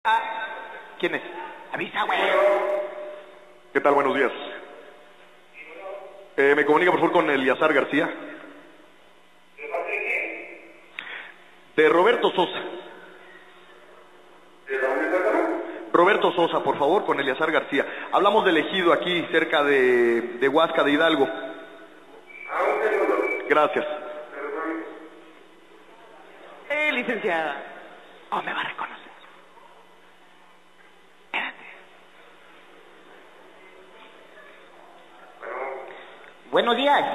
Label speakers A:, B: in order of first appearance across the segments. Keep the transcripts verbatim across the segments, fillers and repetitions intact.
A: Ah, ¿quién es? Avisa, güey.
B: ¿Qué tal? Buenos días. Eh, ¿Me comunica por favor con Eliazar García? De Roberto Sosa.
C: ¿De dónde está?
B: Roberto Sosa, por favor, con Eliazar García. Hablamos del ejido aquí, cerca de, de Huasca de Hidalgo.
C: Ah, un segundo.
B: Gracias.
A: Eh, licenciada. Oh, me va a reconocer. Espérate.
D: Buenos días.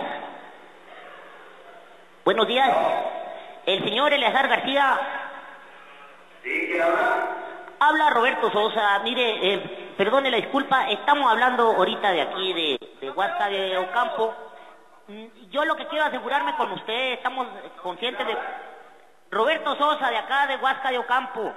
D: Buenos días. El señor Eliazar García.
C: ¿Sí? ¿Quién habla?
D: Habla Roberto Sosa. Mire, eh, perdone la disculpa, estamos hablando ahorita de aquí, de, de Huasca de Ocampo. Mm, Yo lo que quiero asegurarme con usted, estamos conscientes de... Roberto Sosa, de acá, de Huasca de Ocampo.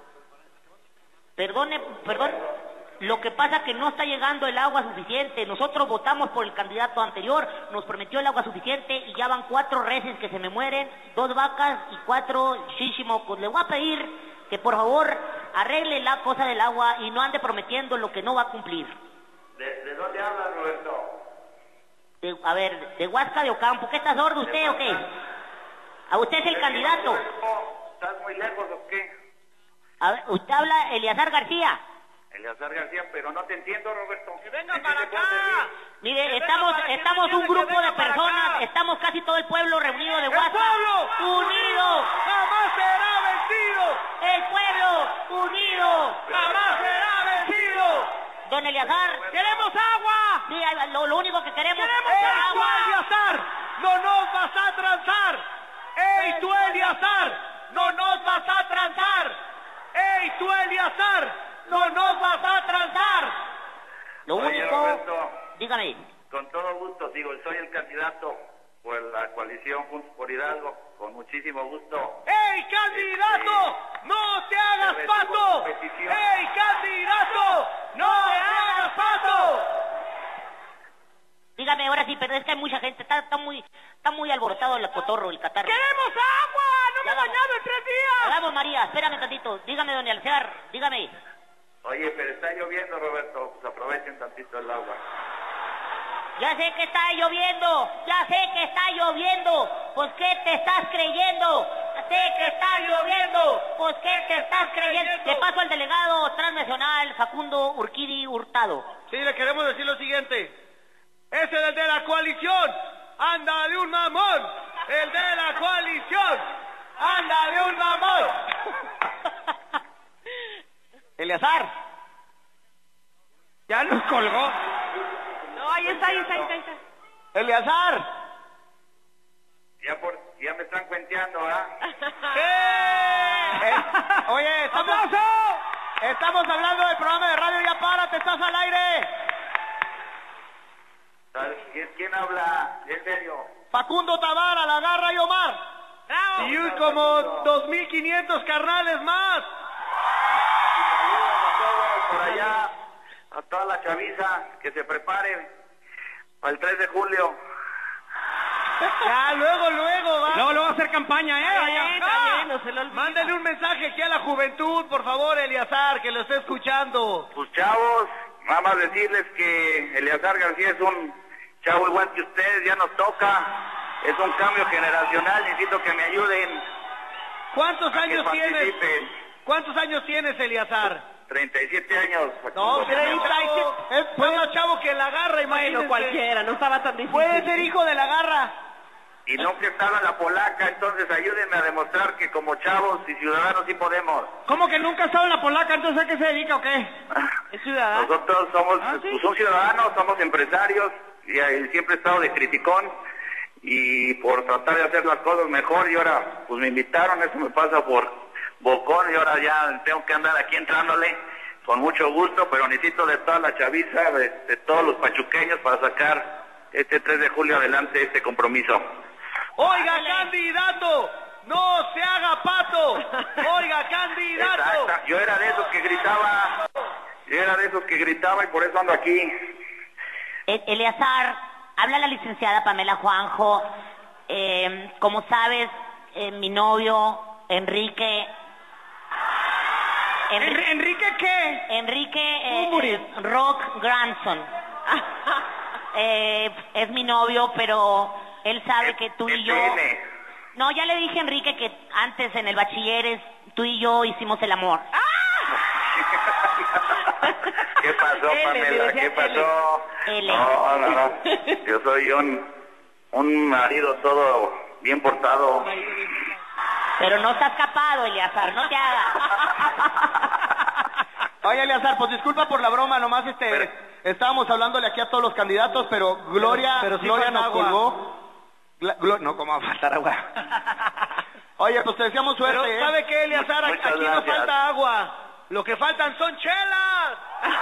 D: Perdone, perdón. Lo que pasa es que no está llegando el agua suficiente. Nosotros votamos por el candidato anterior, nos prometió el agua suficiente y ya van cuatro reses que se me mueren, dos vacas y cuatro shishimocos. Le voy a pedir que por favor arregle la cosa del agua y no ande prometiendo lo que no va a cumplir.
C: ¿De, de dónde habla, Roberto?
D: De- a ver, de Huasca de Ocampo. ¿Qué está sordo usted o qué? ¿A usted es el candidato?
C: ¿Estás muy lejos o qué?
D: A ver, usted habla Eliazar García.
C: Eliazar García, pero no te entiendo, Roberto.
A: ¡Que venga
C: ¿En qué
A: para
C: te puedo
A: acá!
C: servir?
D: Mire,
A: venga
D: estamos,
A: para que
D: estamos
A: me
D: un
A: entienda,
D: grupo
A: que
D: de
A: venga para
D: personas,
A: acá.
D: estamos casi todo el pueblo reunido de
A: ¡El
D: Huasca.
A: pueblo!
D: ¡Unido!
A: ¡Jamás será vencido!
D: ¡El pueblo! ¡Unido!
A: ¡Jamás será vencido!
D: Don Eliazar.
A: ¡Queremos agua!
D: Sí, ahí- lo, lo único que queremos
A: ¡Queremos
D: es
A: agua!
D: agua.
A: Eliazar! ¡No nos vas a transar! ¡Ey, tú, Eliazar! ¡No nos vas a transar! ¡Ey, tú, Eliazar! ¡No nos vas a transar!
D: Lo
C: Oye,
D: único...
C: Roberto,
D: Dígame.
C: con todo gusto, digo, soy el candidato por la coalición Juntos por Hidalgo, con muchísimo gusto.
A: ¡Ey, candidato! ¡No te hagas
C: Te recibo
A: pato!
C: tu petición.
A: ¡Ey, candidato! ¡No te hagas pato!
D: Dígame, ahora sí, pero es que hay mucha gente, está, está muy está muy alborotado el cotorro, el catarro.
A: ¡Queremos agua! ¡No me
D: Ya
A: he
D: vamos.
A: bañado en tres días!
D: Vamos, María, espérame tantito. Dígame, don Eliazar, dígame.
C: Oye, pero está lloviendo, Roberto, pues aprovechen tantito el agua.
D: Ya sé que está lloviendo, ya sé que está lloviendo, pues ¿qué te estás creyendo? Ya sé que está lloviendo, pues ¿qué te estás creyendo? Le paso al delegado transnacional Facundo Urquidi Hurtado.
A: Sí, le queremos decir lo siguiente. Ese es el de la coalición. ¡Anda de un mamón! ¡El de la coalición! ¡Anda de un mamón! Eliazar. Ya nos colgó.
E: No, ahí está, ahí está, ahí está. Ahí está.
A: Eliazar.
C: Ya, por, ya me están cuenteando, ¿ah?
A: ¡Sí! Eh, oye, estamos, estamos hablando del programa de radio. Ya párate, estás al aire.
C: ¿Sabes quién, quién habla? ¿En serio?
A: Facundo Tavara, La Garra y Omar.
E: ¡Bravo!
A: Y como dos mil quinientos carnales más.
C: Por allá, a toda la chaviza, que se prepare para el tres de julio.
A: Ya, luego, luego, va.
E: Luego, luego hacer campaña, ¿eh?
A: Ay,
E: Ahí
A: ajá.
E: está bien, no se lo olvida.
A: Mándale un mensaje aquí a la juventud, por favor, Eliazar, que lo esté escuchando.
C: Pues chavos, nada más decirles que Eliazar García es un chavo igual que ustedes, ya nos toca. Es un cambio generacional, necesito que me ayuden
A: ¿Cuántos
C: a que
A: años tienes?
C: participen.
A: ¿Cuántos años tienes, Eliazar?
C: treinta y siete años.
A: No,
C: Facundo.
A: treinta y siete. Es más chavo que La Garra, imagínense.
E: Bueno, cualquiera, no estaba tan difícil.
A: Puede ser hijo de La Garra.
C: Y nunca he estado en la polaca, entonces ayúdenme a demostrar que como chavos y ciudadanos sí podemos.
E: ¿Cómo que nunca ha estado en la polaca? Entonces, ¿a qué se dedica o qué? ¿Es ciudadano?
C: Nosotros somos,
E: Ah, ¿sí?
C: pues, un ciudadanos, somos empresarios, y eh, siempre he estado de criticón, y por tratar de hacer las cosas mejor, y ahora pues me invitaron, eso me pasa por bocón, y ahora ya tengo que andar aquí entrándole con mucho gusto, pero necesito de toda la chaviza, de, de todos los pachuqueños para sacar este tres de julio adelante este compromiso.
A: Oiga, candidato, no se haga pato. Oiga, candidato.
C: Exacto. Yo era de esos que gritaba, yo era de esos que gritaba y por eso ando aquí.
D: E- Eliazar, habla la licenciada Pamela Juanjo. Eh, como sabes, eh, mi novio, Enrique... Enri-
E: ¿Enrique qué?
D: Enrique eh,
E: Umuri.
D: eh, Rock Grandson. Eh, es mi novio, pero él sabe que tú y yo...
C: N.
D: No, ya le dije a Enrique que antes en el bachilleres tú y yo hicimos el amor.
C: ¿Qué pasó,
E: L,
C: Pamela?
E: decía
C: ¿Qué pasó?
D: L.
C: No, no, no. Yo soy un, un marido todo bien portado.
D: Pero no estás capado, Eleazar, no te hagas.
B: Oye, Eleazar, pues disculpa por la broma, nomás este,
C: Pero-
B: estábamos hablándole aquí a todos los candidatos, pero Gloria,
E: pero sí
B: Gloria
E: falta
B: nos
E: agua.
B: colgó. Gla- Glo- no, ¿cómo va a faltar agua? Oye, pues te deseamos suerte,
A: Pero
B: ¿eh?
A: ¿sabe qué, Eleazar? Aquí
C: Muchas
A: no
C: gracias.
A: falta agua. Lo que faltan son chelas.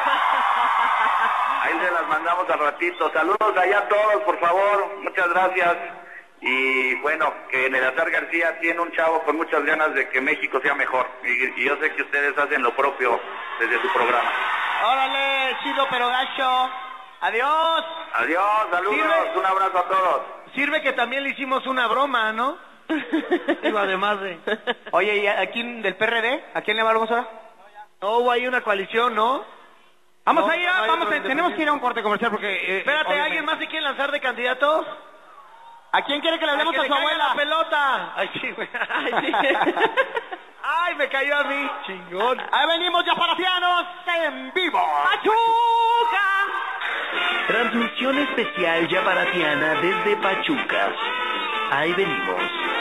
C: Ahí se las mandamos al ratito. Saludos allá a todos, por favor. Muchas gracias. Y bueno, que Eleazar García tiene un chavo con muchas ganas de que México sea mejor. Y, y yo sé que ustedes hacen lo propio desde su programa.
B: Órale, chido pero gacho. Adiós.
C: Adiós, saludos,
A: Sirve.
C: un abrazo a todos.
A: Sirve que también le hicimos una broma, ¿no? Digo, además de...
B: Oye, ¿y aquí del P R D? ¿A quién le vamos ahora?
A: No hubo ahí una coalición, ¿no?
E: Vamos
B: No,
E: allá,
B: no hay
E: vamos,
B: otro
E: a- tenemos que ir a un corte comercial porque... eh,
A: Espérate,
E: obviamente-
A: ¿alguien más se quiere lanzar de candidato?
B: ¿A quién quiere que le hablemos
A: Ay, que
B: a su
A: le caiga
B: abuela?
A: la pelota! Ay, sí, güey.
E: Ay, sí.
A: Ay, me cayó a mí. Chingón.
B: Ahí venimos, Yaparatianos, en vivo.
E: ¡Pachuca!
F: Transmisión especial yabaratiana desde Pachuca. Ahí venimos.